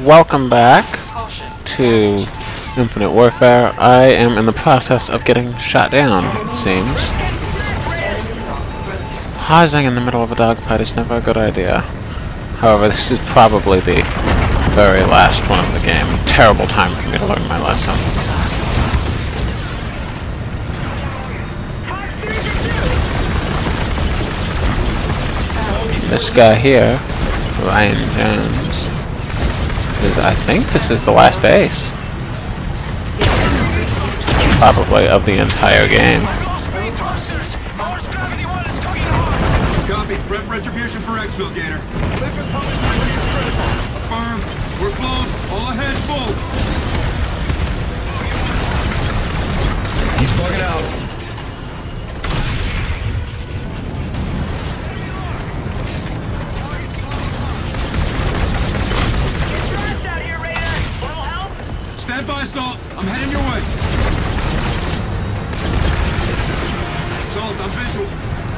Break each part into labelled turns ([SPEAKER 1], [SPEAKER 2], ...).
[SPEAKER 1] welcome back to Infinite Warfare. I am in the process of getting shot down, it seems. Pausing in the middle of a dogfight is never a good idea. However, this is probably the very last one of the game. Terrible time for me to learn my lesson. This guy here, Ryan Jones, I think this is the last ace. Probably of the entire game.
[SPEAKER 2] Copy. Rep retribution for exfil, Gator. Affirm. We're close. All ahead, full. He's bugging out. Stand by, Salt. I'm heading your way. Salt, I'm visual.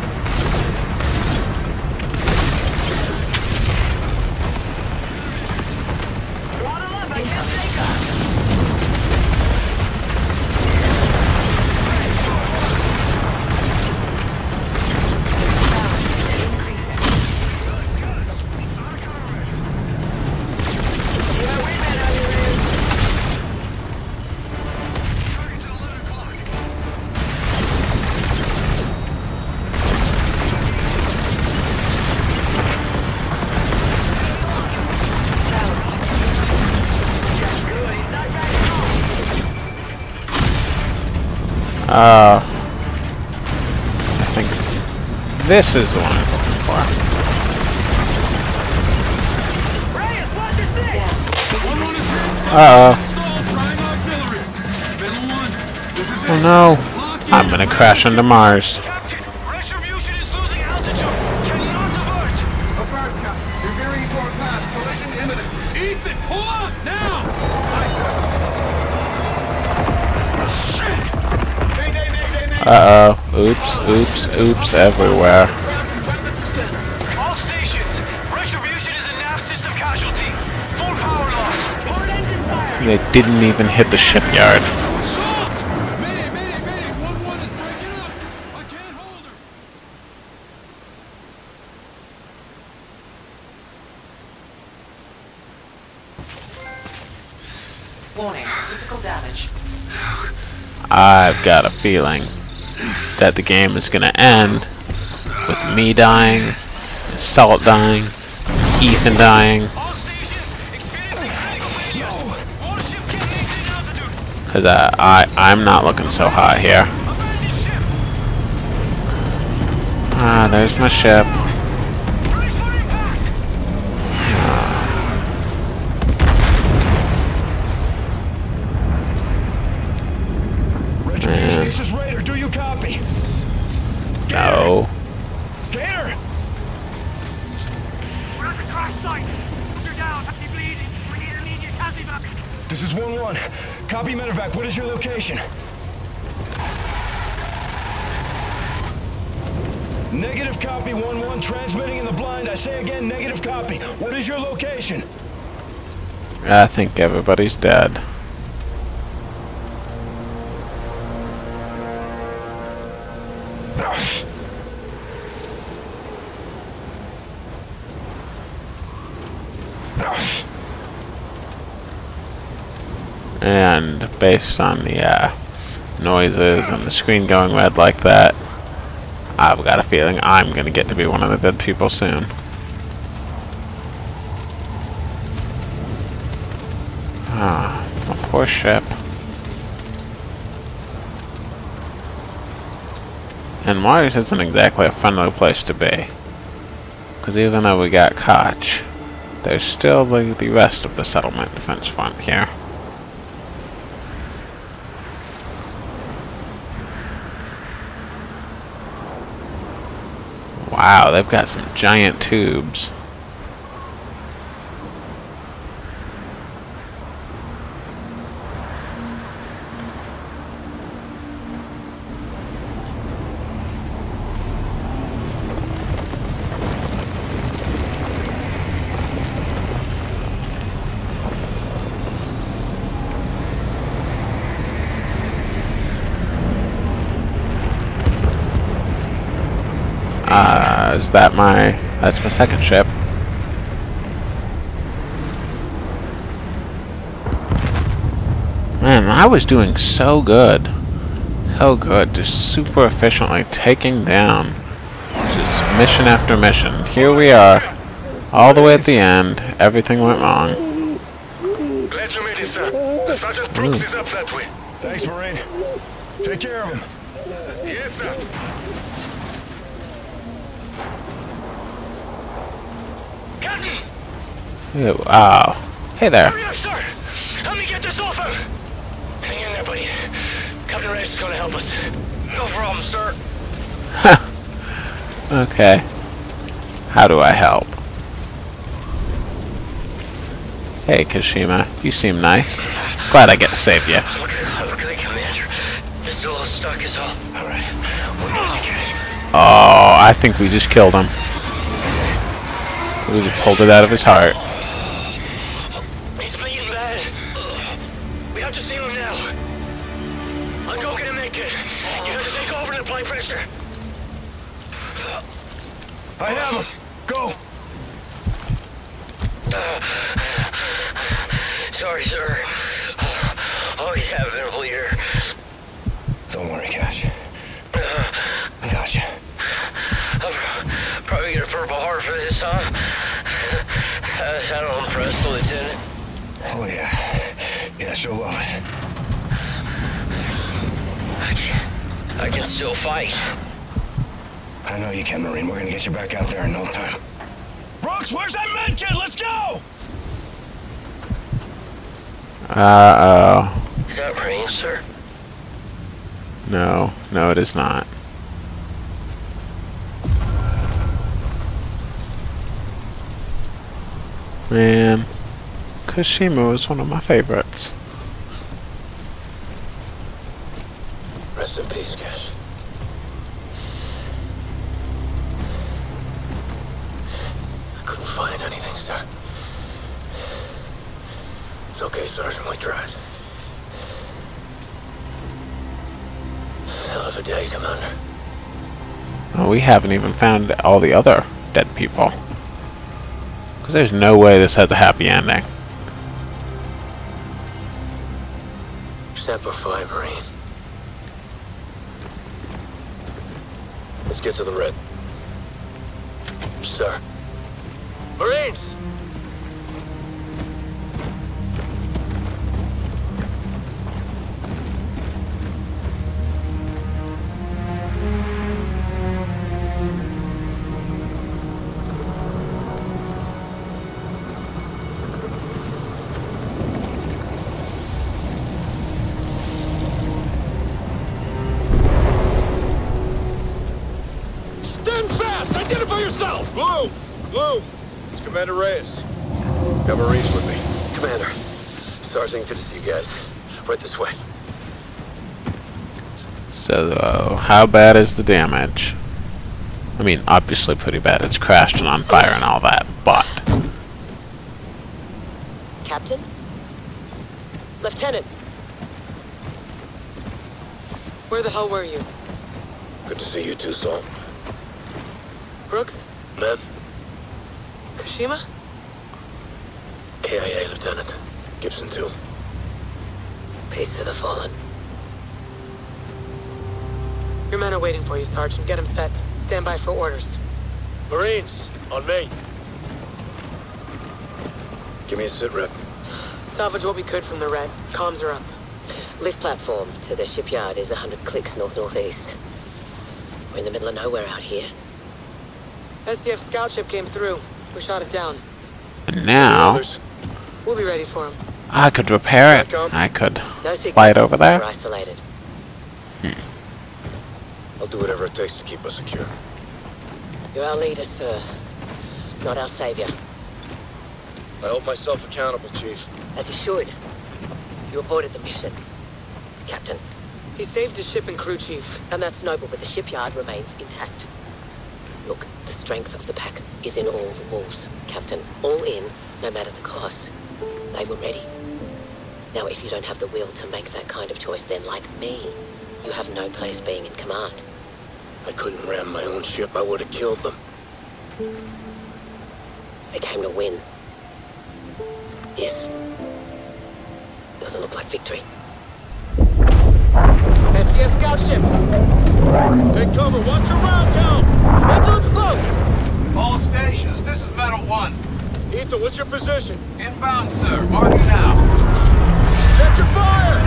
[SPEAKER 3] I can't take us.
[SPEAKER 1] I think this is the one I'm looking for. Uh-oh. Oh no. I'm gonna crash into Mars.
[SPEAKER 4] Retribution is losing altitude. Can you not divert?
[SPEAKER 2] Affirm, Captain. You're veering into our path. Collision imminent. Ethan, pull up now! I said.
[SPEAKER 1] Uh-oh. Oops everywhere.
[SPEAKER 4] All stations. Retribution is a nav system casualty. Full power loss.
[SPEAKER 1] They didn't even hit the shipyard.
[SPEAKER 2] Salt! Mayday! 1-1 is breaking up! I can't hold her!
[SPEAKER 3] Warning, critical damage.
[SPEAKER 1] I've got a feeling that the game is gonna end with me dying, Salt dying, Ethan dying.
[SPEAKER 4] All stations experiencing critical failures. Warship getting in altitude.
[SPEAKER 1] Because I'm not looking so hot here.
[SPEAKER 4] Abandoned ship.
[SPEAKER 1] Ah, there's my ship.
[SPEAKER 4] Brace for impact.
[SPEAKER 1] Man.
[SPEAKER 5] This is Raider. Do you copy?
[SPEAKER 1] No.
[SPEAKER 5] Gator!
[SPEAKER 4] We're at the crash site. You're down. Keep bleeding. We need immediate casualty.
[SPEAKER 5] This is 1-1. Copy medevac. What is your location? Negative copy, 1-1. Transmitting in the blind. I say again, negative copy. What is your location?
[SPEAKER 1] I think everybody's dead. And based on the noises and the screen going red like that, I've got a feeling I'm gonna get to be one of the dead people soon. Ah, my poor ship. And Mars isn't exactly a friendly place to be. Because even though we got Koch, there's still the rest of the settlement defense front here. Wow, they've got some giant tubes. Is that my... That's my second ship. Man, I was doing so good. So good. Just super efficiently taking down just mission after mission. Here we are. All the way at the end. Everything went wrong.
[SPEAKER 4] Glad you made it, sir. The Sergeant Brooks is up that way.
[SPEAKER 5] Thanks, Marine. Take care of him.
[SPEAKER 4] Yes, sir. Captain!
[SPEAKER 1] Ew, wow. Hey there.
[SPEAKER 4] Hurry up, sir! Help me get this off him! Hang in there, buddy. Captain Reyes is gonna help us. No problem, sir.
[SPEAKER 1] Okay. How do I help? Hey, Kashima. You seem nice. Glad I get to save you.
[SPEAKER 4] Okay, Commander. This little stuck is all. Alright. We got you, guys.
[SPEAKER 1] Oh, I think we just killed him. We just pulled it out of his heart.
[SPEAKER 4] He's bleeding bad. We have to see him now. I'll go get him naked. You have to take over and apply pressure.
[SPEAKER 5] I have him. Go.
[SPEAKER 4] Sorry, sir. Always have been a bleeder.
[SPEAKER 5] Don't worry, Cash. I got you.
[SPEAKER 4] I'll probably get a Purple Heart for this, huh? That'll impress the lieutenant.
[SPEAKER 5] Oh, yeah. Yeah, she'll love it.
[SPEAKER 4] I can still fight.
[SPEAKER 5] I know you can, Marine. We're gonna get you back out there in no time. Brooks, where's that med kit? Let's go!
[SPEAKER 1] Uh-oh.
[SPEAKER 4] Is that Marine, sir?
[SPEAKER 1] No. No, it is not. Man. Kashima was one of my favorites.
[SPEAKER 4] Rest in peace, Cash. I couldn't find anything, sir. It's okay, Sergeant. We tried. Hell of a day, Commander.
[SPEAKER 1] Oh, we haven't even found all the other dead people. Because there's no way this has a happy ending.
[SPEAKER 4] Semper Fi, Marine.
[SPEAKER 6] Let's get to the red.
[SPEAKER 4] Sir.
[SPEAKER 6] Marines!
[SPEAKER 2] Stand fast! Identify yourself!
[SPEAKER 6] Blue! Blue! It's Commander Reyes. Got Marines with me.
[SPEAKER 4] Commander. Sergeant, good to see you guys. Right this way.
[SPEAKER 1] So, how bad is the damage? I mean, obviously pretty bad. It's crashed and on fire and all that, but...
[SPEAKER 7] Captain? Lieutenant? Where the hell were you?
[SPEAKER 6] Good to see you too, Saul.
[SPEAKER 7] Brooks?
[SPEAKER 4] Men?
[SPEAKER 7] Kashima?
[SPEAKER 4] KIA, Lieutenant.
[SPEAKER 6] Gibson too.
[SPEAKER 7] Peace to the fallen. Your men are waiting for you, Sergeant. Get them set. Stand by for orders.
[SPEAKER 6] Marines, on me. Give me a sit rep.
[SPEAKER 7] Salvage what we could from the red. Comms are up.
[SPEAKER 8] Lift platform to the shipyard is 100 clicks north-northeast. We're in the middle of nowhere out here.
[SPEAKER 7] SDF scout ship came through. We shot it down.
[SPEAKER 1] And now,
[SPEAKER 6] Others?
[SPEAKER 7] We'll be ready for him.
[SPEAKER 1] I could repair it.
[SPEAKER 6] Back up.
[SPEAKER 1] I could
[SPEAKER 8] No signal.
[SPEAKER 1] fly it over there.
[SPEAKER 8] We're isolated.
[SPEAKER 6] I'll do whatever it takes to keep us secure.
[SPEAKER 8] You're our leader, sir. Not our savior.
[SPEAKER 6] I hold myself accountable, Chief.
[SPEAKER 8] As you should. You aborted the mission. Captain.
[SPEAKER 7] He saved his ship and crew, Chief.
[SPEAKER 8] And that's noble, but the shipyard remains intact. Look, the strength of the pack is in all the walls, Captain. All in, no matter the cost. They were ready. Now, if you don't have the will to make that kind of choice, then like me, you have no place being in command.
[SPEAKER 5] I couldn't ram my own ship, I would have killed them.
[SPEAKER 8] They came to win. This doesn't look like victory.
[SPEAKER 7] SDF scout ship.
[SPEAKER 6] Take cover, watch your round count!
[SPEAKER 7] Wait till it's close.
[SPEAKER 2] All stations, this is Metal 1.
[SPEAKER 6] Ethan, what's your position?
[SPEAKER 2] Inbound, sir. Marking now.
[SPEAKER 6] Check your fire!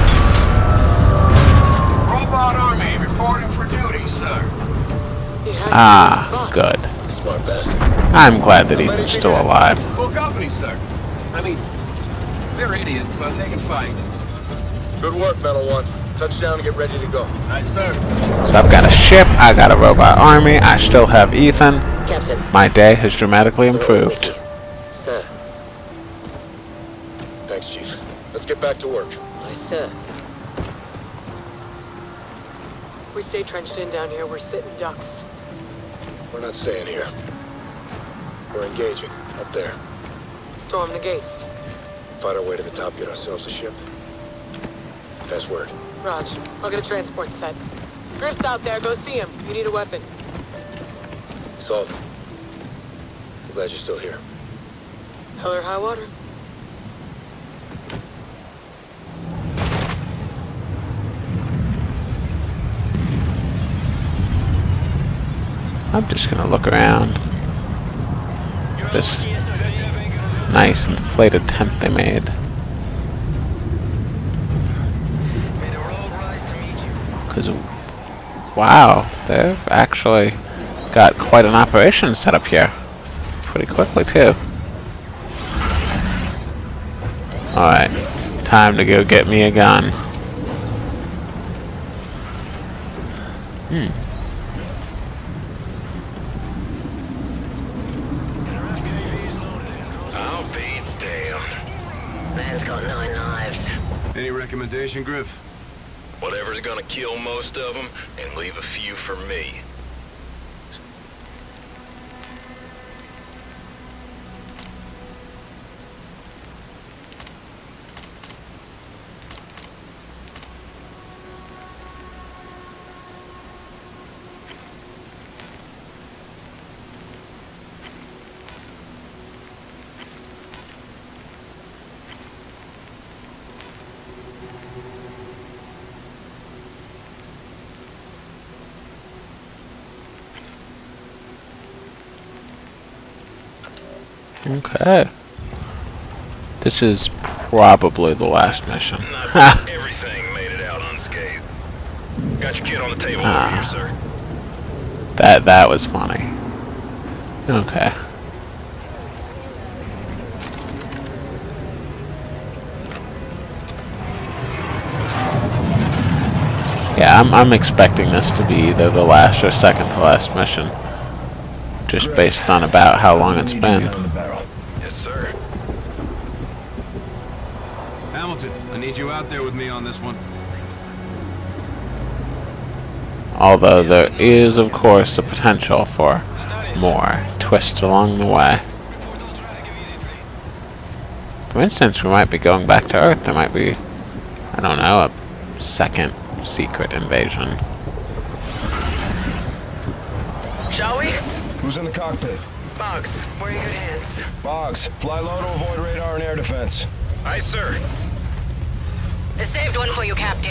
[SPEAKER 2] Robot Army reporting for duty, sir.
[SPEAKER 7] He had
[SPEAKER 1] Ah,
[SPEAKER 7] spots.
[SPEAKER 1] good.
[SPEAKER 5] Smart bastard.
[SPEAKER 1] I'm glad that Ethan's still alive.
[SPEAKER 2] Full company, sir. I mean, they're idiots, but they can fight.
[SPEAKER 6] Good work, Metal 1. Touchdown and get ready to go.
[SPEAKER 2] Aye, sir.
[SPEAKER 1] So I've got a ship, I got a robot army, I still have Ethan.
[SPEAKER 8] Captain.
[SPEAKER 1] My day has dramatically
[SPEAKER 8] we're all with
[SPEAKER 1] improved.
[SPEAKER 8] you. Sir.
[SPEAKER 6] Thanks, Chief. Let's get back to work.
[SPEAKER 8] Aye, sir.
[SPEAKER 7] We stay trenched in down here. We're sitting ducks.
[SPEAKER 6] We're not staying here. We're engaging, up there.
[SPEAKER 7] Storm the gates.
[SPEAKER 6] Fight our way to the top, get ourselves a ship. Pass word.
[SPEAKER 7] Raj, I'll get a transport set. Griff's out there. Go see him. You need a weapon.
[SPEAKER 6] Salt. I'm glad you're still here.
[SPEAKER 7] Hell or high water.
[SPEAKER 1] I'm just gonna look around. This nice inflated tent they made. Because, wow, they've actually got quite an operation set up here. Pretty quickly, too. Alright, time to go get me a gun.
[SPEAKER 4] I'll be damned.
[SPEAKER 8] Man's got 9 lives.
[SPEAKER 6] Any recommendation, Griff?
[SPEAKER 4] Whatever's gonna kill most of them and leave a few for me.
[SPEAKER 1] Okay. This is probably the last mission.
[SPEAKER 4] Not everything made it out unscathed. Got your kid on the table over here, sir.
[SPEAKER 1] That was funny. Okay. Yeah, I'm expecting this to be either the last or second to last mission. Just based on about how long it's been.
[SPEAKER 4] Yes, sir.
[SPEAKER 6] Hamilton, I need you out there with me on this one.
[SPEAKER 1] Although there is, of course, the potential for more twists along the way. For instance, we might be going back to Earth. There might be, I don't know, a second secret invasion.
[SPEAKER 3] Shall we?
[SPEAKER 5] Who's in the cockpit?
[SPEAKER 3] Boggs, we're in good hands.
[SPEAKER 5] Boggs, fly low to avoid radar and air defense.
[SPEAKER 4] Aye, sir.
[SPEAKER 9] I saved one for you, Captain.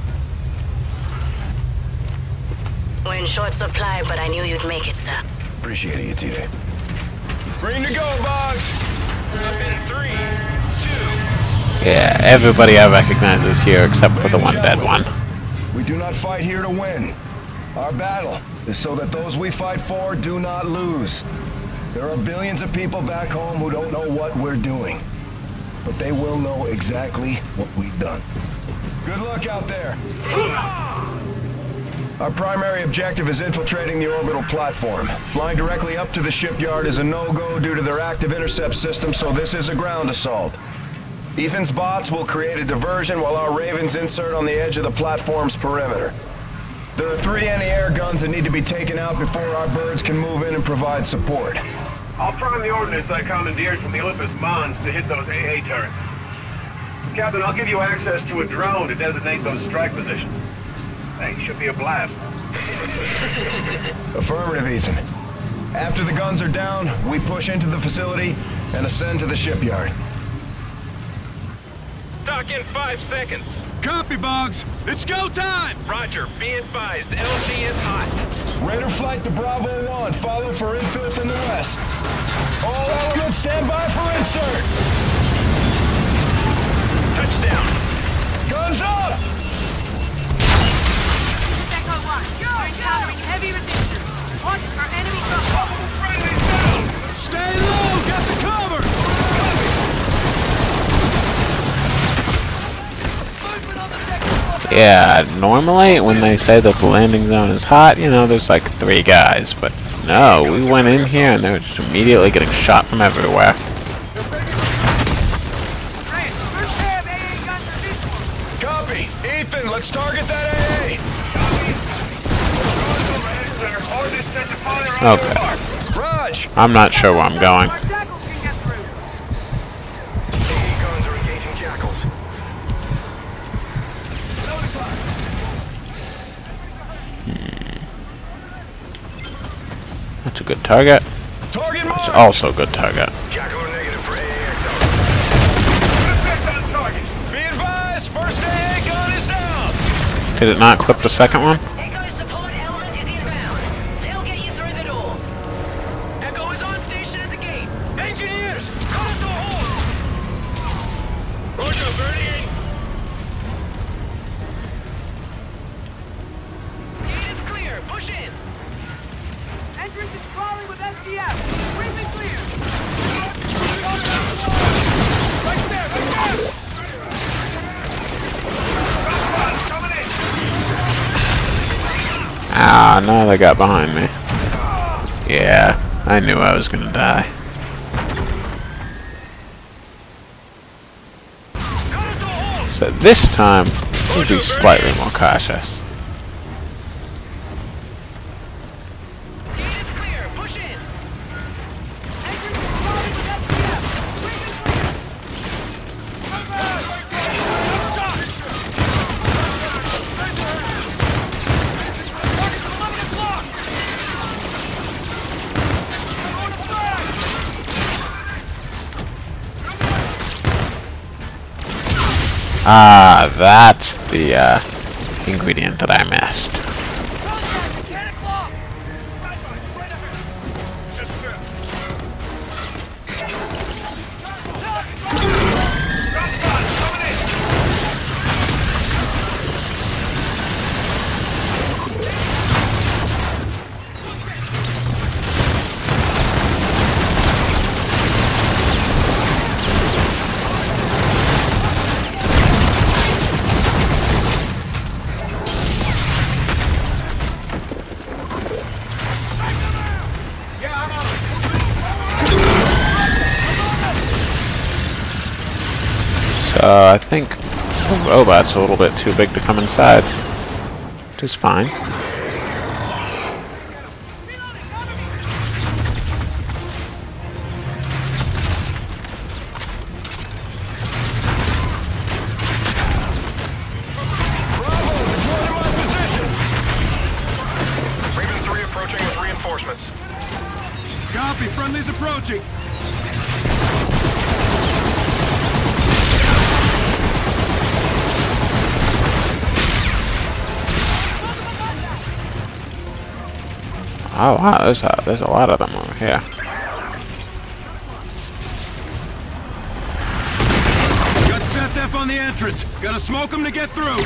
[SPEAKER 9] We're in short supply, but I knew you'd make it, sir.
[SPEAKER 5] Appreciate it, T-Day. Green to go, Boggs!
[SPEAKER 4] Up in 3, 2.
[SPEAKER 1] Yeah, everybody I recognize is here except for the one dead one.
[SPEAKER 5] We do not fight here to win. Our battle is so that those we fight for do not lose. There are billions of people back home who don't know what we're doing. But they will know exactly what we've done. Good luck out there. Our primary objective is infiltrating the orbital platform. Flying directly up to the shipyard is a no-go due to their active intercept system, so this is a ground assault. Ethan's bots will create a diversion while our Ravens insert on the edge of the platform's perimeter. There are 3 anti-air guns that need to be taken out before our birds can move in and provide support.
[SPEAKER 10] I'll prime the ordnance I commandeered from the Olympus Mons to hit those AA turrets. Captain, I'll give you access to a drone to designate those strike positions. Hey, should be a blast.
[SPEAKER 5] Affirmative, Ethan. After the guns are down, we push into the facility and ascend to the shipyard.
[SPEAKER 10] Dock in 5 seconds.
[SPEAKER 2] Copy, Boggs. It's go time!
[SPEAKER 10] Roger, be advised, LZ is hot.
[SPEAKER 5] Raider flight to Bravo 1, follow for infill from the west. All elements stand by for insert!
[SPEAKER 10] Touchdown.
[SPEAKER 5] Guns up!
[SPEAKER 11] Echo 1, we're encountering heavy resistance. Watch for enemy drones.
[SPEAKER 2] Friendly down! Stay low! Got the cover!
[SPEAKER 1] Yeah, normally when they say that the landing zone is hot, you know, there's like 3 guys, but no, we went in here and they were just immediately getting shot from everywhere.
[SPEAKER 5] Copy! Ethan, let's target that AA!
[SPEAKER 1] Okay.
[SPEAKER 5] Raj!
[SPEAKER 1] I'm not sure where I'm going.
[SPEAKER 5] Guns are engaging jackals.
[SPEAKER 1] That's a good target.
[SPEAKER 5] Target
[SPEAKER 1] It's
[SPEAKER 5] marked!
[SPEAKER 1] also a good target.
[SPEAKER 5] Jackal are negative for AAX out. Be advised, first AA gun is down!
[SPEAKER 1] Did it not clip the second one?
[SPEAKER 3] Echo support element is inbound. They'll get you through the door. Echo is on station at the gate.
[SPEAKER 10] Engineers, cut us a hole. Roger, burning.
[SPEAKER 3] Gate is clear. Push in.
[SPEAKER 11] Entrance is crawling with SDF. Breathe and clear.
[SPEAKER 2] Right there! Coming in!
[SPEAKER 1] Ah, no, they got behind me. Yeah, I knew I was gonna die. So this time, we'll be slightly more cautious.
[SPEAKER 3] Gate is clear. Push in.
[SPEAKER 11] Entrance is crawling with SDF. Breathe and clear.
[SPEAKER 1] Ah, that's the ingredient that I missed. So I think the robot's a little bit too big to come inside, which is fine.
[SPEAKER 5] Raven 3 approaching with reinforcements.
[SPEAKER 2] Copy, friendly's approaching.
[SPEAKER 1] Oh wow, there's a lot of them over here.
[SPEAKER 2] Got ZF on the entrance. Gotta smoke them to get through.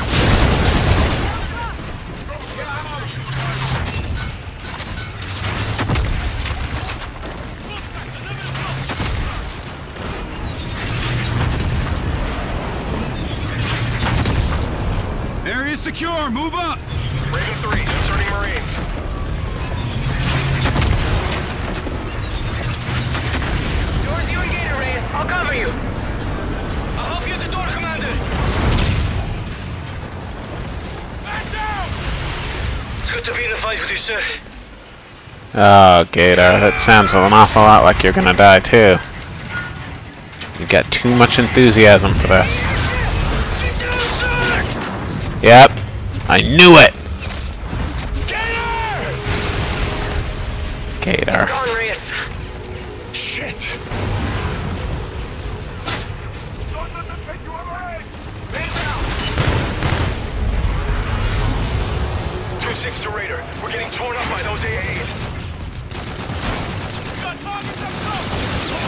[SPEAKER 2] Area secure. Move up.
[SPEAKER 5] Raven 3, inserting Marines.
[SPEAKER 3] Doors you and Gator Reyes. I'll cover you.
[SPEAKER 4] I'll help you at the door, Commander.
[SPEAKER 2] Back down!
[SPEAKER 4] It's good to be in a fight with you, sir.
[SPEAKER 1] Oh, Gator, that sounds an awful lot like you're gonna die too. You got too much enthusiasm for this. Yep, I knew it!
[SPEAKER 2] Get out!
[SPEAKER 1] Gator.
[SPEAKER 4] It's gone, Reyes.
[SPEAKER 5] Shit!
[SPEAKER 2] Don't let them take you away! Man down!
[SPEAKER 6] 2-6 to Raider. We're getting torn up by those AAs.
[SPEAKER 2] We got targets up close!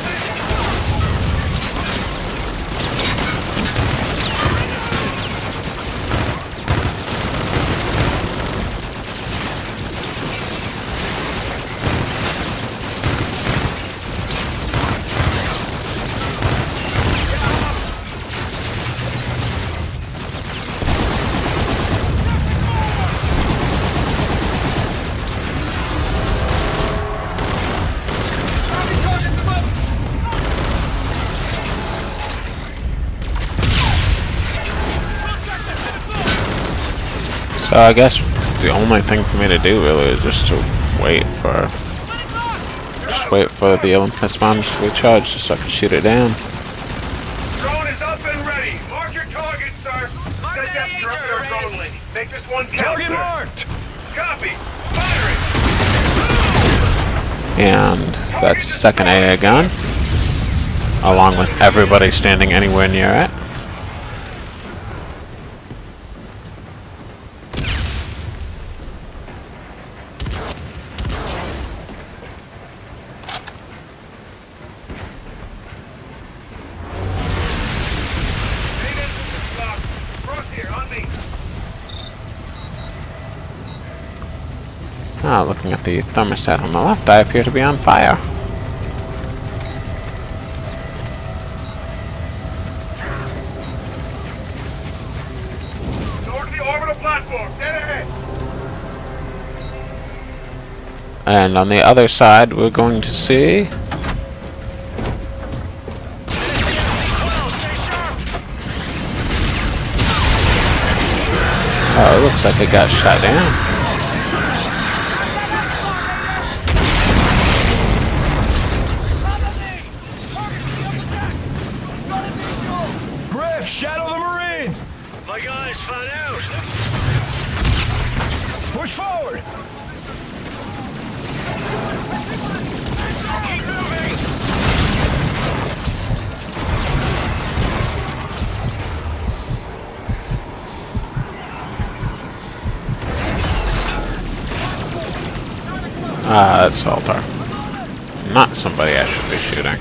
[SPEAKER 1] So I guess the only thing for me to do really is just to wait for the Olympus bombs to recharge so I can shoot it down.
[SPEAKER 10] Drone is up and ready. Mark your target, sir.
[SPEAKER 3] Mark
[SPEAKER 10] Set
[SPEAKER 3] that
[SPEAKER 10] that
[SPEAKER 3] AA
[SPEAKER 10] drone
[SPEAKER 3] turret,
[SPEAKER 10] drone
[SPEAKER 3] Reyes.
[SPEAKER 10] link. Make this one count,
[SPEAKER 5] Target
[SPEAKER 10] sir.
[SPEAKER 5] marked!
[SPEAKER 10] Copy. Firing.
[SPEAKER 1] And that's the second AA gun, along with everybody standing anywhere near it. Ah, looking at the thermostat on the left, I appear to be on fire.
[SPEAKER 10] Door to the orbital platform. Dead ahead.
[SPEAKER 1] And on the other side, we're going to see... Oh, it looks like it got shot down.
[SPEAKER 5] Griff, shadow the Marines!
[SPEAKER 4] My guys found out.
[SPEAKER 5] Push forward!
[SPEAKER 4] Keep moving.
[SPEAKER 1] Ah, that's Salter. Not somebody I should be shooting.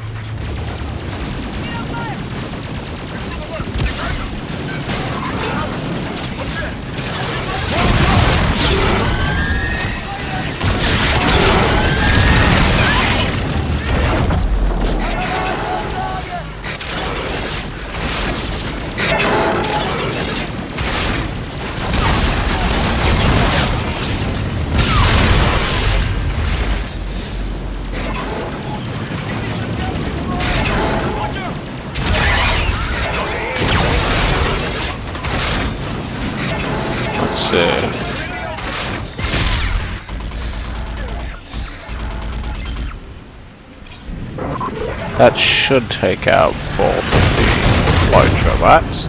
[SPEAKER 1] That should take out both of the large robots.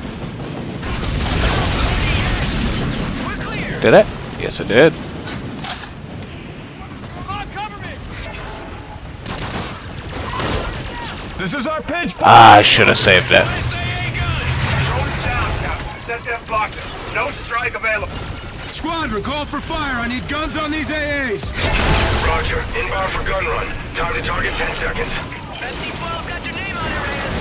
[SPEAKER 1] Did it? Yes, it did.
[SPEAKER 5] This is our pinch point!
[SPEAKER 1] Ah, I should have saved it.
[SPEAKER 10] Drone down, Captain. Set that blocker. No strike available.
[SPEAKER 2] Squadron, call for fire. I need guns on these AAs.
[SPEAKER 6] Roger. Inbound for gun run. Time to target 10 seconds.
[SPEAKER 3] That C-12's got your name on it, Reyes.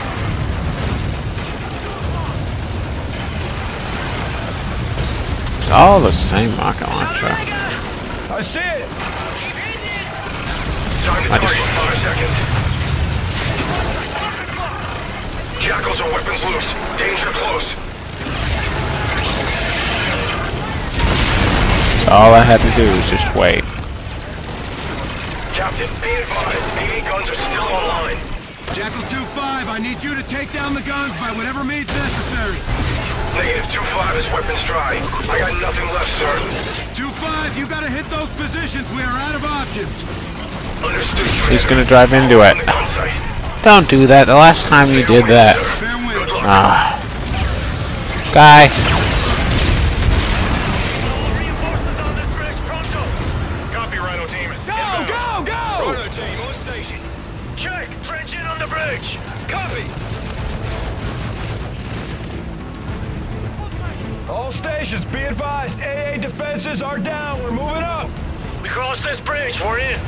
[SPEAKER 1] It's all the same rocket launcher.
[SPEAKER 5] I see it!
[SPEAKER 3] Keep hitting it.
[SPEAKER 6] Time to
[SPEAKER 1] I
[SPEAKER 6] target
[SPEAKER 1] just-
[SPEAKER 6] 5 seconds. Jackals are weapons loose. Danger close.
[SPEAKER 1] All I had to do was just wait.
[SPEAKER 6] Captain, be advised. AA guns are still online.
[SPEAKER 2] Jackal 2-5, I need you to take down the guns by whatever means necessary.
[SPEAKER 6] Negative 2-5 is weapons dry. I got nothing left, sir.
[SPEAKER 2] 2-5, you gotta hit those positions. We are out of options.
[SPEAKER 6] Understood.
[SPEAKER 1] He's gonna drive into it.
[SPEAKER 6] On the gun site.
[SPEAKER 1] Don't do that. The last time you did that.
[SPEAKER 2] Fair winds.
[SPEAKER 1] Ah. Guy.
[SPEAKER 10] Reinforcements on this bridge, pronto.
[SPEAKER 6] Copy, Rhino team.
[SPEAKER 10] situation.
[SPEAKER 4] Check! Trench in on the bridge!
[SPEAKER 10] Copy!
[SPEAKER 5] All stations, be advised, AA defenses are down. We're moving up.
[SPEAKER 4] We crossed this bridge, we're in.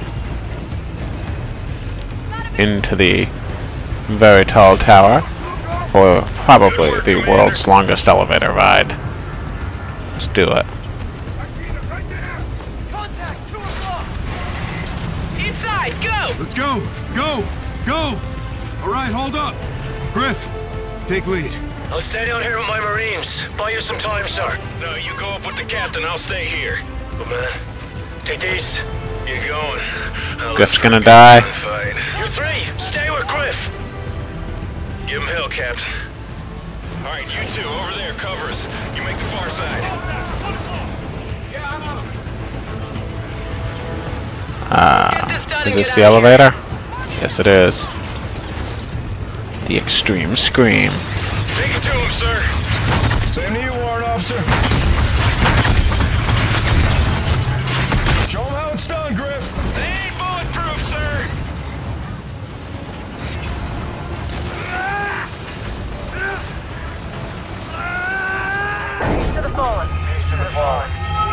[SPEAKER 1] Into the very tall tower for probably the world's longest elevator ride. Let's do it.
[SPEAKER 11] Contact, 2 o'clock!
[SPEAKER 3] Inside, go!
[SPEAKER 2] Let's go! Go! Go! All right, hold up. Griff, take lead.
[SPEAKER 4] I'll stay down here with my Marines. Buy you some time, sir.
[SPEAKER 10] No, you go up with the captain, I'll stay here.
[SPEAKER 4] But man, take these.
[SPEAKER 10] You're going.
[SPEAKER 1] Griff's gonna die.
[SPEAKER 10] Fine.
[SPEAKER 4] You three, stay with Griff.
[SPEAKER 10] Give him hell, Captain. All right, you two, over there, cover us. You make the far side.
[SPEAKER 1] Is this the elevator? Yes, it is. The extreme scream.
[SPEAKER 10] Take it to him, sir.
[SPEAKER 5] Same to you, warrant officer. Show him how it's done, Griff.
[SPEAKER 10] They ain't bulletproof, sir.
[SPEAKER 8] Peace to the fallen.
[SPEAKER 6] Peace to the fallen.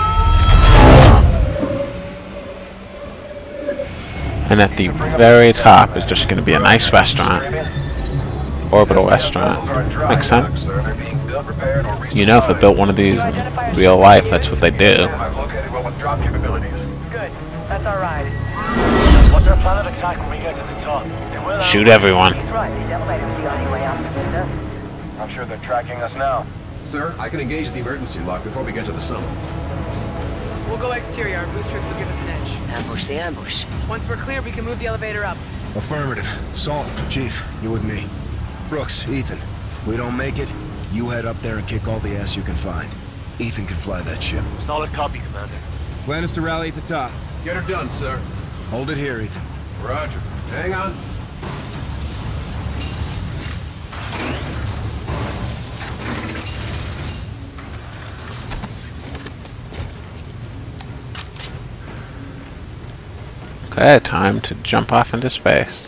[SPEAKER 1] And at the very top is just going to be a nice restaurant. Orbital restaurant. Makes sense. You know, if they built one of these in real life, that's what they do.
[SPEAKER 6] I've located one with drop capabilities.
[SPEAKER 8] Good. That's our ride.
[SPEAKER 4] What's our plan of attack when we get to the top?
[SPEAKER 1] Shoot everyone.
[SPEAKER 8] He's right. This elevator is the only way up from the surface.
[SPEAKER 6] I'm sure they're tracking us now.
[SPEAKER 2] Sir, I can engage the emergency lock before we get to the summit.
[SPEAKER 7] We'll go exterior. Our boost tricks will give us an edge.
[SPEAKER 8] Ambush the ambush.
[SPEAKER 7] Once we're clear, we can move the elevator up.
[SPEAKER 12] Affirmative. Salt, Chief, you with me. Brooks, Ethan, we don't make it, you head up there and kick all the ass you can find. Ethan can fly that ship.
[SPEAKER 4] Solid copy, Commander.
[SPEAKER 12] Plan is to rally at the top.
[SPEAKER 2] Get her done, sir.
[SPEAKER 12] Hold it here, Ethan.
[SPEAKER 2] Roger. Hang on.
[SPEAKER 1] Okay, time to jump off into space.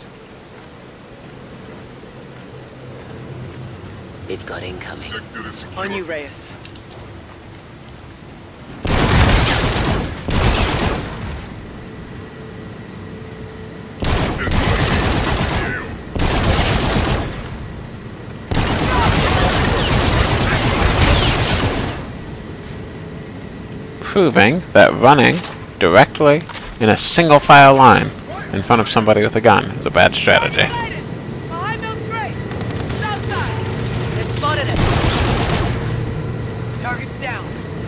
[SPEAKER 8] We've got incoming.
[SPEAKER 7] On you, Reyes.
[SPEAKER 1] Proving that running directly in a single file line in front of somebody with a gun is a bad strategy.
[SPEAKER 11] Behind those crates! South side!
[SPEAKER 7] They've spotted it. Target's down.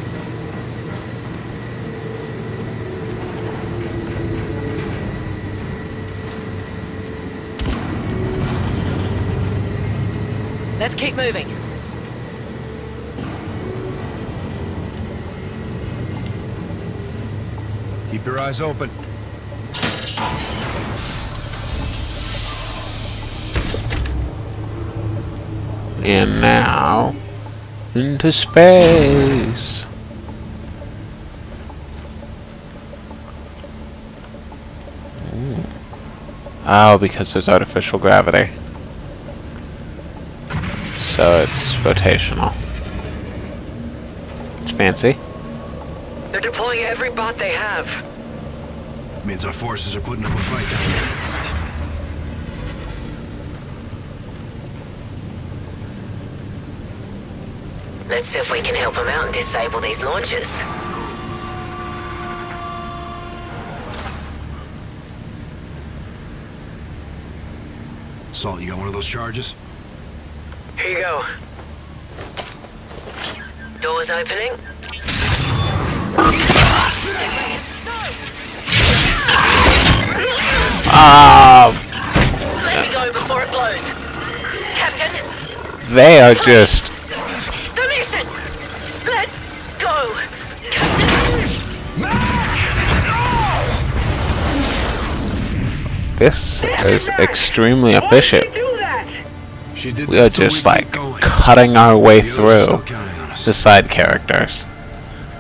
[SPEAKER 8] Let's keep moving.
[SPEAKER 12] Keep your eyes open.
[SPEAKER 1] And now, into space. Ooh. Oh, because there's artificial gravity. So it's rotational. It's fancy.
[SPEAKER 3] They're deploying every bot they have.
[SPEAKER 12] Means our forces are putting up a fight down there.
[SPEAKER 8] Let's see if we can help them out and disable these launchers.
[SPEAKER 12] Salt, you got one of those charges?
[SPEAKER 3] Here you go.
[SPEAKER 8] Doors opening. Let me go before it blows. Captain,
[SPEAKER 1] They are just...
[SPEAKER 8] the mission! Let go!
[SPEAKER 1] This is extremely efficient.
[SPEAKER 12] She did
[SPEAKER 1] We are
[SPEAKER 12] that so
[SPEAKER 1] just
[SPEAKER 12] we
[SPEAKER 1] like
[SPEAKER 12] keep going.
[SPEAKER 1] cutting our way
[SPEAKER 12] The others are
[SPEAKER 1] through
[SPEAKER 12] still counting on us.
[SPEAKER 1] the side characters.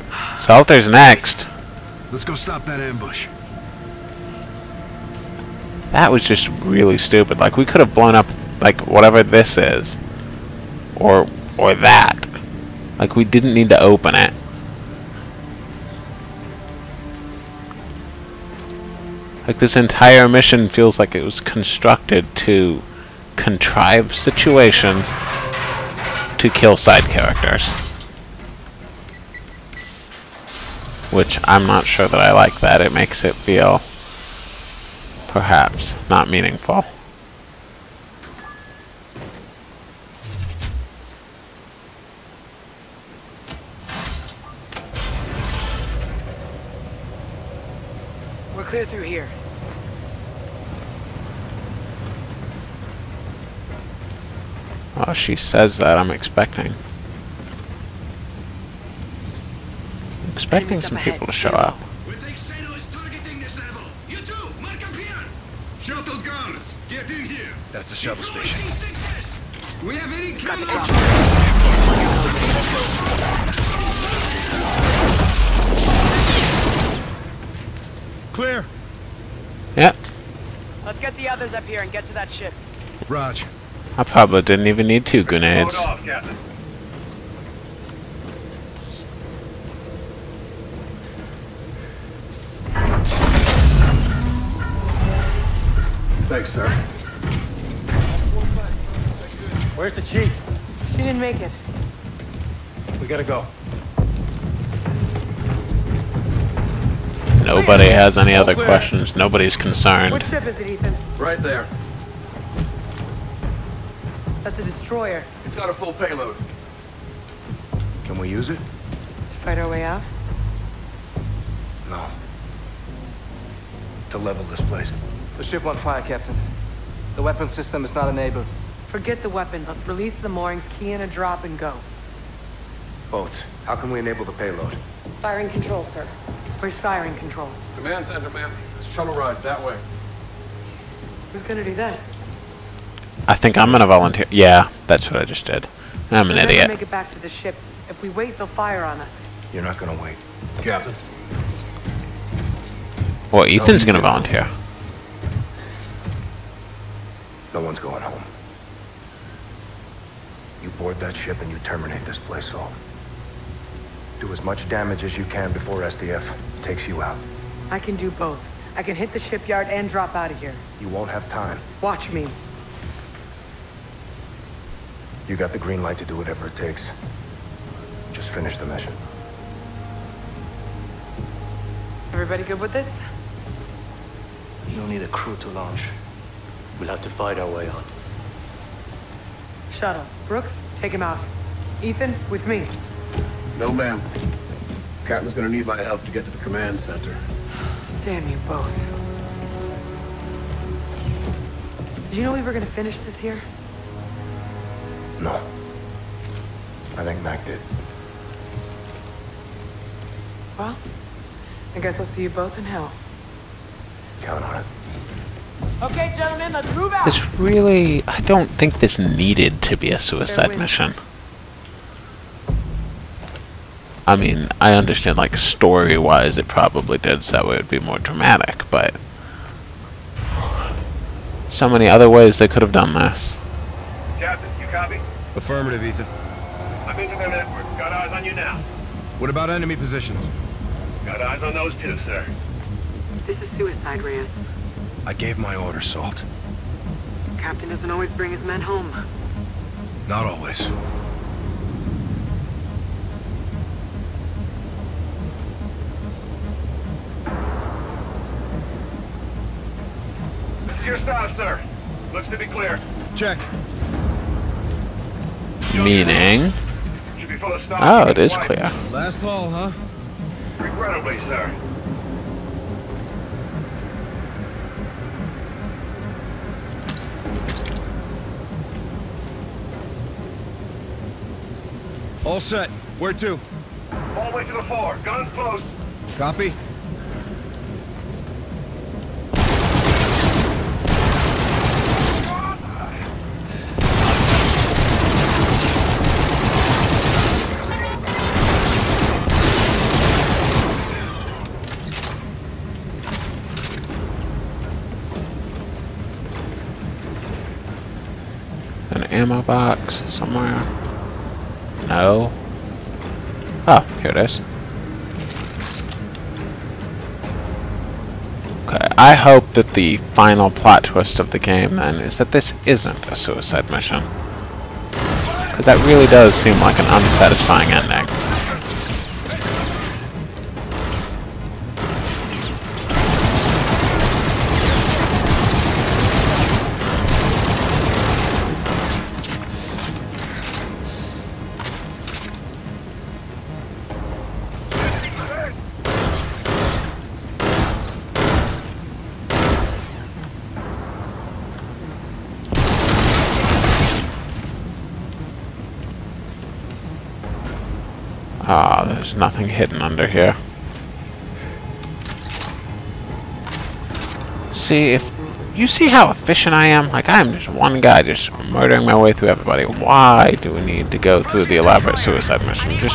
[SPEAKER 1] Salter's next.
[SPEAKER 12] Let's go stop that ambush.
[SPEAKER 1] That was just really stupid. Like, we could have blown up, like, whatever this is. Or that. Like, we didn't need to open it. Like, this entire mission feels like it was constructed to contrive situations to kill side characters. Which I'm not sure that I like that. It makes it feel, perhaps, not meaningful.
[SPEAKER 7] We're clear through here.
[SPEAKER 1] Oh, she says that. I'm expecting some people to show up.
[SPEAKER 2] We think Shadow is targeting this level. You too, mark up here. Shuttle guards, get in here.
[SPEAKER 12] That's a shuttle station.
[SPEAKER 2] We have any
[SPEAKER 7] Got the
[SPEAKER 2] camera.
[SPEAKER 7] drop.
[SPEAKER 12] Clear.
[SPEAKER 1] Yep.
[SPEAKER 7] Let's get the others up here and get to that ship.
[SPEAKER 12] Raj.
[SPEAKER 1] I probably didn't even need 2 grenades.
[SPEAKER 10] Load off, Captain.
[SPEAKER 6] Thanks, sir.
[SPEAKER 12] Where's the chief?
[SPEAKER 7] She didn't make it.
[SPEAKER 12] We gotta go.
[SPEAKER 1] Nobody has any other questions. Nobody's concerned.
[SPEAKER 7] Which ship is it, Ethan?
[SPEAKER 6] Right there.
[SPEAKER 7] That's a destroyer.
[SPEAKER 6] It's got a full payload.
[SPEAKER 12] Can we use it?
[SPEAKER 7] To fight our way out?
[SPEAKER 12] No. To level this place.
[SPEAKER 13] The ship on fire, Captain. The weapon system is not enabled.
[SPEAKER 7] Forget the weapons. Let's release the moorings, key in a drop, and go.
[SPEAKER 12] Boats. How can we enable the payload?
[SPEAKER 7] Firing control, sir. Where's firing control?
[SPEAKER 6] Command center, ma'am. Shuttle ride that way.
[SPEAKER 7] Who's gonna do that?
[SPEAKER 1] I think I'm gonna volunteer. Yeah, that's what I just did. I'm an
[SPEAKER 7] We'll never
[SPEAKER 1] idiot.
[SPEAKER 7] make it back to the ship. If we wait, they'll fire on us.
[SPEAKER 12] You're not gonna wait.
[SPEAKER 6] Captain.
[SPEAKER 1] Well, Ethan's gonna volunteer.
[SPEAKER 12] No one's going home. You board that ship and you terminate this place, Salt. Do as much damage as you can before SDF takes you out.
[SPEAKER 7] I can do both. I can hit the shipyard and drop out of here.
[SPEAKER 12] You won't have time.
[SPEAKER 7] Watch me.
[SPEAKER 12] You got the green light to do whatever it takes. Just finish the mission.
[SPEAKER 7] Everybody good with this?
[SPEAKER 4] You'll need a crew to launch. We'll have to fight our way on.
[SPEAKER 7] Shuttle. Brooks, take him out. Ethan, with me.
[SPEAKER 6] No, ma'am. Captain's gonna need my help to get to the command center.
[SPEAKER 7] Damn you both. Did you know we were gonna finish this here?
[SPEAKER 12] No. I think Mac did.
[SPEAKER 7] Well, I guess I'll see you both in hell.
[SPEAKER 12] Count on it.
[SPEAKER 7] Okay, gentlemen, let's move out!
[SPEAKER 1] This really... I don't think this needed to be a suicide mission. I mean, I understand, like, story-wise it probably did, so that way it would be more dramatic, but... so many other ways they could have done this.
[SPEAKER 10] Captain, you copy?
[SPEAKER 12] Affirmative, Ethan.
[SPEAKER 10] I'm into their network. Got eyes on you now.
[SPEAKER 12] What about enemy positions?
[SPEAKER 10] Got eyes on those too, sir.
[SPEAKER 7] This is suicide, Reyes.
[SPEAKER 12] I gave my order, Salt.
[SPEAKER 7] Captain doesn't always bring his men home.
[SPEAKER 12] Not always.
[SPEAKER 10] This is your stop, sir. Looks to be clear.
[SPEAKER 12] Check.
[SPEAKER 1] Meaning...
[SPEAKER 10] Should be full of stock.
[SPEAKER 1] oh, it is clear.
[SPEAKER 12] Last haul, huh?
[SPEAKER 10] Regrettably, sir.
[SPEAKER 12] All set. Where to?
[SPEAKER 10] All the way to the fore. Guns close.
[SPEAKER 12] Copy.
[SPEAKER 1] ammo box somewhere? No. Oh, here it is. Okay, I hope that the final plot twist of the game then is that this isn't a suicide mission. Because that really does seem like an unsatisfying ending. Ah, there's nothing hidden under here. See, if you see how efficient I am? Like, I'm just one guy just murdering my way through everybody. Why do we need to go through the elaborate suicide mission? Just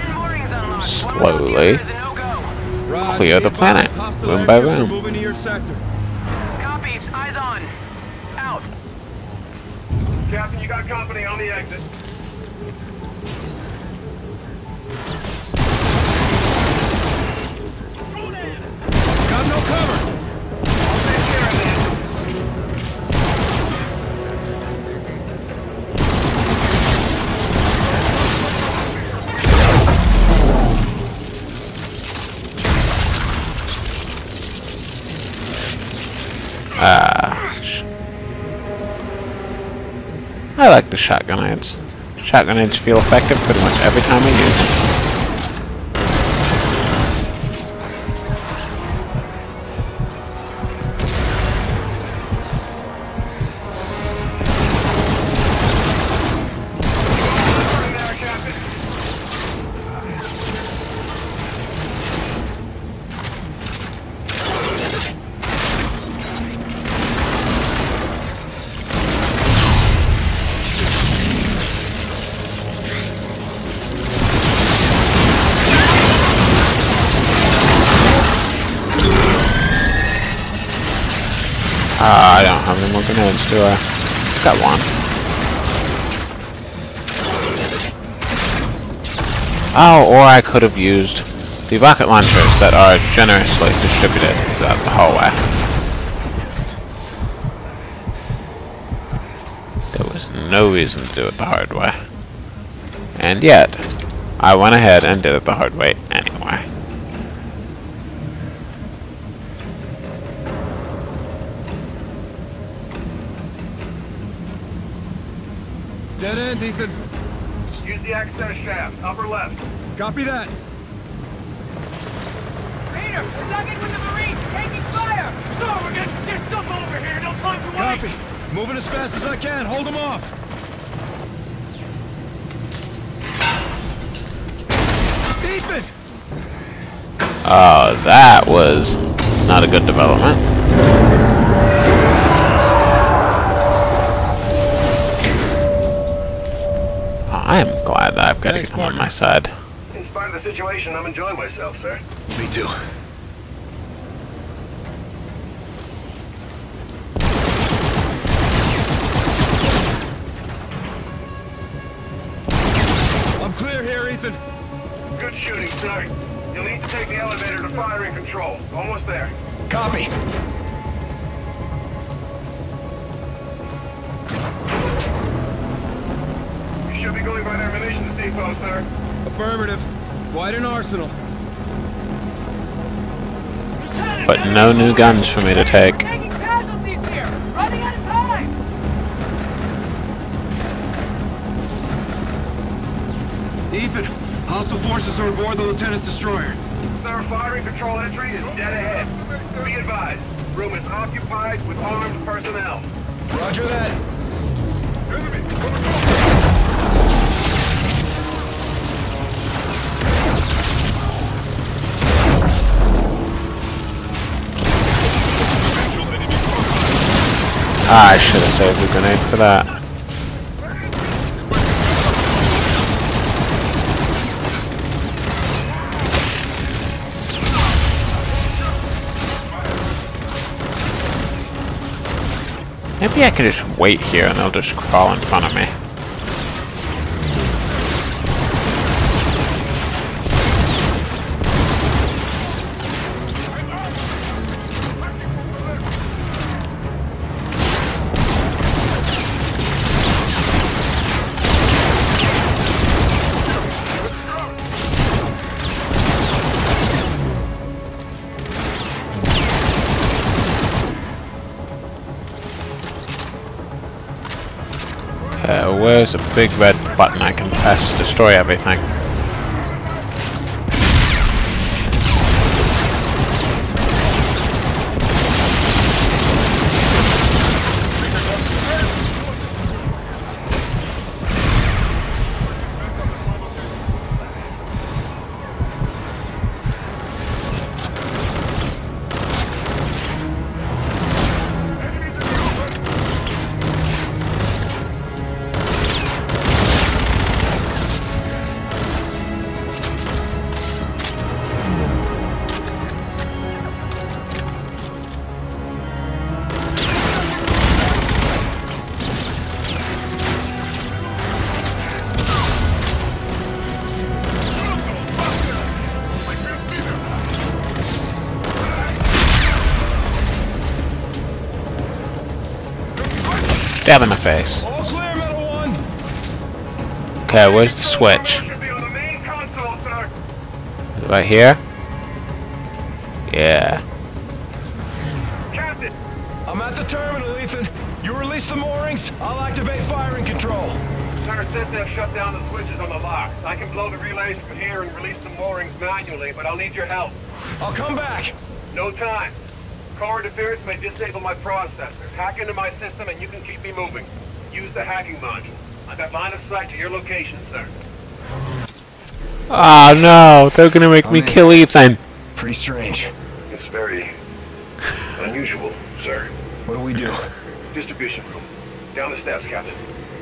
[SPEAKER 1] slowly clear the planet, room by room.
[SPEAKER 3] Copy. Eyes on. Out.
[SPEAKER 10] Captain, you got company on the exit.
[SPEAKER 2] Got no cover.
[SPEAKER 10] I'll take care of that.
[SPEAKER 1] I like the shotgun grenades. Shotgun grenades feel effective pretty much every time I use them. I don't have any more grenades, do I? Got one. Oh, or I could have used the rocket launchers that are generously distributed throughout the hallway. There was no reason to do it the hard way. And yet, I went ahead and did it the hard way anyway.
[SPEAKER 2] Dead end, Ethan.
[SPEAKER 10] Use the access shaft, upper left.
[SPEAKER 2] Copy that.
[SPEAKER 11] Peter, we're dug in with the Marines, taking fire!
[SPEAKER 10] So we're getting stitched up over here. No time to wait.
[SPEAKER 2] Copy. Moving as fast as I can. Hold them off. Ethan!
[SPEAKER 1] Oh, that was not a good development. I am glad that I've got to get them on my side.
[SPEAKER 10] In spite of the situation, I'm enjoying myself, sir.
[SPEAKER 12] Me too.
[SPEAKER 2] I'm clear here, Ethan.
[SPEAKER 10] Good shooting, sir. You'll need to take the elevator to firing control. Almost there.
[SPEAKER 5] Copy.
[SPEAKER 10] You should be going by their munitions depot, sir.
[SPEAKER 2] Affirmative. Quite an arsenal.
[SPEAKER 1] But no new guns for me to take.
[SPEAKER 11] Taking casualties here! Running out of time!
[SPEAKER 2] Ethan, hostile forces are aboard the Lieutenant's destroyer.
[SPEAKER 10] Sir, firing control entry is dead ahead. Be advised, room is occupied with armed personnel.
[SPEAKER 5] Roger that.
[SPEAKER 1] I should have saved the grenade for that. Maybe I could just wait here and they'll just crawl in front of me. Where's a big red button I can press to destroy everything? Stab in the face. Okay, where's the switch? Right here? Yeah.
[SPEAKER 5] Captain! I'm at the terminal, Ethan. You release the moorings, I'll activate firing control.
[SPEAKER 10] Sir, Cynthia shut down the switches on the lock. I can blow the relays from here and release the moorings manually, but I'll need your help.
[SPEAKER 5] I'll come back.
[SPEAKER 10] No time. Core interference may disable my processor. Hack into my system and you can keep me moving. Use the hacking module. I've got line of sight to your location, sir.
[SPEAKER 1] Oh no, they're gonna make me kill Ethan.
[SPEAKER 5] Pretty strange.
[SPEAKER 10] It's very unusual, sir.
[SPEAKER 5] What do we do?
[SPEAKER 10] Distribution room. Down the steps, Captain.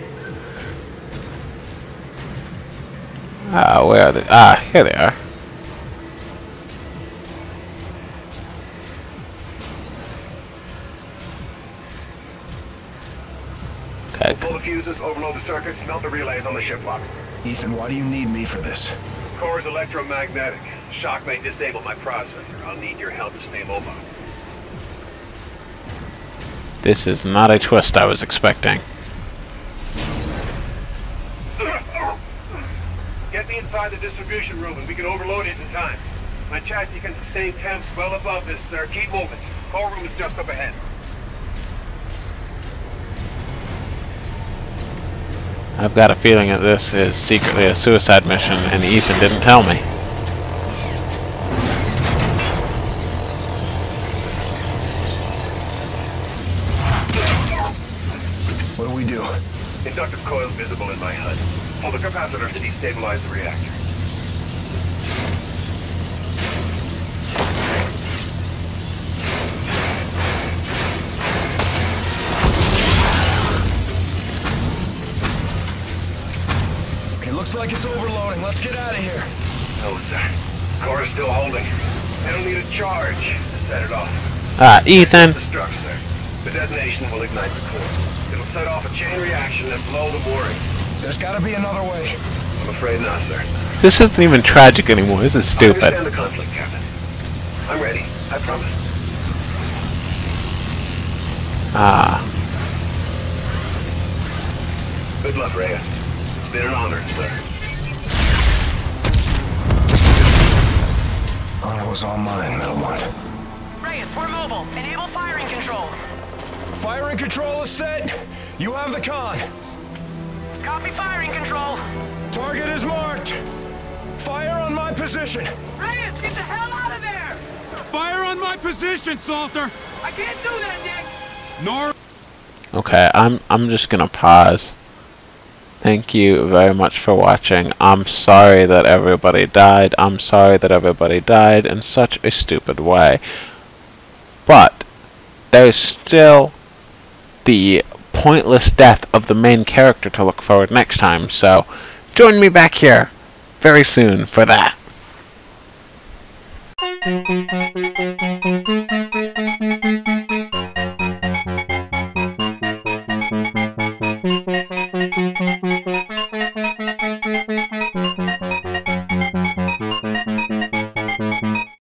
[SPEAKER 1] Where are they? Ah, here they are. Okay.
[SPEAKER 10] Pull the fuses, overload the circuits, melt the relays on the ship lock.
[SPEAKER 5] Ethan, why do you need me for this?
[SPEAKER 10] Core is electromagnetic. Shock may disable my processor. I'll need your help to stay mobile.
[SPEAKER 1] This is not a twist I was expecting.
[SPEAKER 10] Get me inside the distribution room and we can overload it in time. My chassis can sustain temps well above this, sir. Keep moving. Core room is just up ahead.
[SPEAKER 1] I've got a feeling that this is secretly a suicide mission and Ethan didn't tell me.
[SPEAKER 5] What do we do?
[SPEAKER 10] Inductive coils visible in my HUD. Pull the capacitor to destabilize the reactor.
[SPEAKER 5] Looks like it's overloading. Let's get out of here.
[SPEAKER 10] No, sir. Core is still holding. I don't need a charge to set it off.
[SPEAKER 1] Ethan.
[SPEAKER 10] Destruct, sir. The detonation will ignite the core. It'll set off a chain reaction and blow the mooring.
[SPEAKER 5] There's got to be another way.
[SPEAKER 10] I'm afraid not, sir.
[SPEAKER 1] This isn't even tragic anymore. This is stupid.
[SPEAKER 10] I understand the conflict, Captain. I'm ready. I promise. Good luck, Reyes. It's been an honor, sir.
[SPEAKER 5] Honor was all mine, Metal One.
[SPEAKER 3] Reyes, we're mobile. Enable firing control.
[SPEAKER 5] Firing control is set. You have the con.
[SPEAKER 3] Copy firing control.
[SPEAKER 5] Target is marked. Fire on my position.
[SPEAKER 11] Reyes, get the hell out of there!
[SPEAKER 2] Fire on my position, Salter!
[SPEAKER 11] I can't do that, Nick!
[SPEAKER 2] Nor...
[SPEAKER 1] Okay, I'm just gonna pause. Thank you very much for watching. I'm sorry that everybody died. I'm sorry that everybody died in such a stupid way. But there's still the pointless death of the main character to look forward next time. So join me back here very soon for that.